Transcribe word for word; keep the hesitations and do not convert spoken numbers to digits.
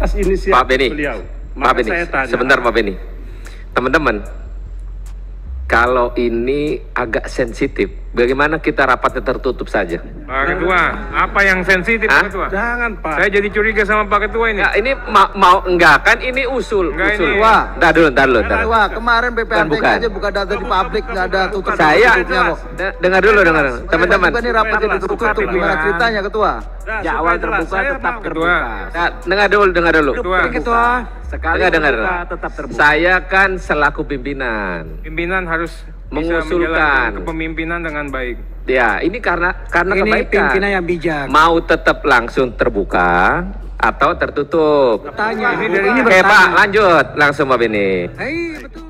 atas inisiatif Pak Beni, beliau. Pak Maka Beni, saya tanya, sebentar Pak Beni. Teman-teman, kalau ini agak sensitif, bagaimana kita rapatnya tertutup saja? Pak Ketua, apa yang sensitif Hah? Pak Ketua? jangan Pak. Saya jadi curiga sama Pak Ketua ini. Ya, ini ma mau enggak kan ini usul, Enggak, usul. ini- Wah, dah dulu, dah dulu, dah. Wah, kemarin B P H T bukan. aja buka data di publik, nggak ada tutup Saya tutupnya kok. de- dengar dulu, dengar dulu. Teman-teman. Ini rapatnya ditutup, gimana ceritanya ketua? Nah, Ya, supaya awal jelas, terbuka saya tetap mau- Ketua, Nah, dengar dulu, dengar dulu. Ketua, Ketua, sekali Dengar, dengar, terbuka dengar. tetap terbuka. Saya kan selaku pimpinan. pimpinan harus bisa Mengusulkan. menjalankan kepemimpinan dengan baik. Ya, ini karena karena Ini kebaikan. pimpinan yang bijak. Mau tetap langsung terbuka atau tertutup? Tanya. Ini dari- Oke Pak, lanjut langsung Pak Beni. Hei, betul.